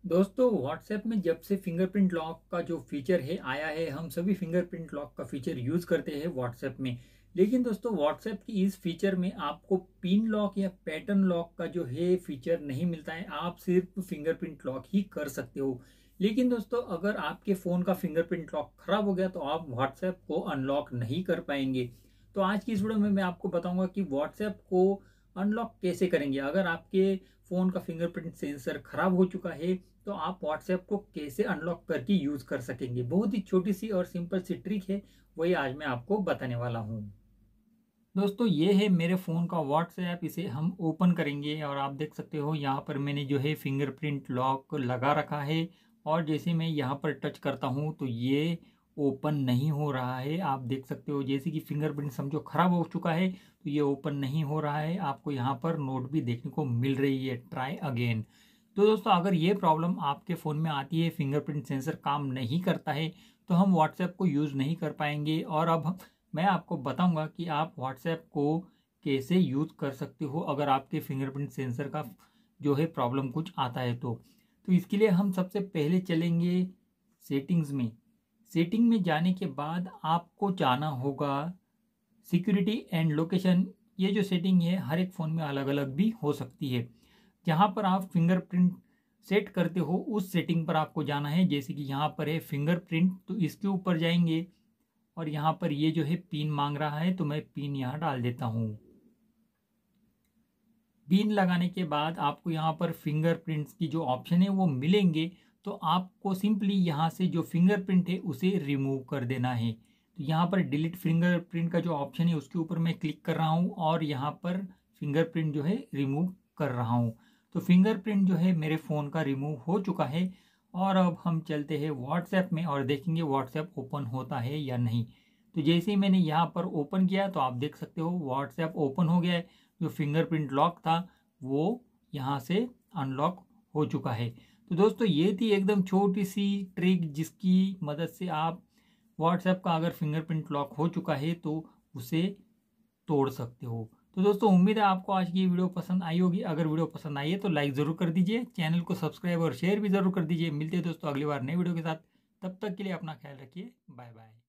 दोस्तों व्हाट्सएप में जब से फिंगरप्रिंट लॉक का जो फीचर है आया है, हम सभी फिंगरप्रिंट लॉक का फीचर यूज करते हैं व्हाट्सएप में। लेकिन दोस्तों व्हाट्सएप की इस फीचर में आपको पिन लॉक या पैटर्न लॉक का जो है फीचर नहीं मिलता है। आप सिर्फ फिंगरप्रिंट लॉक ही कर सकते हो। लेकिन दोस्तों अगर आपके फोन का फिंगरप्रिंट लॉक खराब हो गया तो आप व्हाट्सएप को अनलॉक नहीं कर पाएंगे। तो आज की इस वीडियो में मैं आपको बताऊंगा कि व्हाट्सएप को अनलॉक कैसे करेंगे। अगर आपके फोन का फिंगरप्रिंट सेंसर खराब हो चुका है तो आप व्हाट्सएप को कैसे अनलॉक करके यूज कर सकेंगे। बहुत ही छोटी सी और सिंपल सी ट्रिक है, वही आज मैं आपको बताने वाला हूँ। दोस्तों ये है मेरे फ़ोन का व्हाट्सएप, इसे हम ओपन करेंगे और आप देख सकते हो यहाँ पर मैंने जो है फिंगरप्रिंट लॉक लगा रखा है। और जैसे मैं यहाँ पर टच करता हूँ तो ये ओपन नहीं हो रहा है। आप देख सकते हो जैसे कि फिंगरप्रिंट समझो ख़राब हो चुका है तो ये ओपन नहीं हो रहा है। आपको यहाँ पर नोट भी देखने को मिल रही है, ट्राई अगेन। तो दोस्तों अगर ये प्रॉब्लम आपके फ़ोन में आती है, फिंगरप्रिंट सेंसर काम नहीं करता है, तो हम व्हाट्सएप को यूज़ नहीं कर पाएंगे। और अब मैं आपको बताऊंगा कि आप व्हाट्सएप को कैसे यूज़ कर सकते हो अगर आपके फिंगरप्रिंट सेंसर का जो है प्रॉब्लम कुछ आता है तो इसके लिए हम सबसे पहले चलेंगे सेटिंग्स में। सेटिंग में जाने के बाद आपको जाना होगा सिक्योरिटी एंड लोकेशन। ये जो सेटिंग है हर एक फ़ोन में अलग अलग भी हो सकती है। जहाँ पर आप फिंगरप्रिंट सेट करते हो उस सेटिंग पर आपको जाना है। जैसे कि यहाँ पर है फिंगरप्रिंट, तो इसके ऊपर जाएंगे और यहाँ पर ये जो है पिन मांग रहा है तो मैं पिन यहाँ डाल देता हूँ। पिन लगाने के बाद आपको यहाँ पर फिंगरप्रिंट्स की जो ऑप्शन है वो मिलेंगे। तो आपको सिंपली यहाँ से जो फिंगरप्रिंट है उसे रिमूव कर देना है। तो यहाँ पर डिलीट फिंगरप्रिंट का जो ऑप्शन है उसके ऊपर मैं क्लिक कर रहा हूँ और यहाँ पर फिंगरप्रिंट जो है रिमूव कर रहा हूँ। तो फिंगरप्रिंट जो है मेरे फ़ोन का रिमूव हो चुका है। और अब हम चलते हैं व्हाट्सएप में और देखेंगे व्हाट्सएप ओपन होता है या नहीं। तो जैसे ही मैंने यहाँ पर ओपन किया तो आप देख सकते हो व्हाट्सएप ओपन हो गया है। जो फिंगरप्रिंट लॉक था वो यहाँ से अनलॉक हो चुका है। तो दोस्तों ये थी एकदम छोटी सी ट्रिक जिसकी मदद से आप व्हाट्सएप का अगर फिंगरप्रिंट लॉक हो चुका है तो उसे तोड़ सकते हो। तो दोस्तों उम्मीद है आपको आज की ये वीडियो पसंद आई होगी। अगर वीडियो पसंद आई है तो लाइक ज़रूर कर दीजिए, चैनल को सब्सक्राइब और शेयर भी ज़रूर कर दीजिए। मिलते हैं दोस्तों अगली बार नई वीडियो के साथ। तब तक के लिए अपना ख्याल रखिए। Bye bye.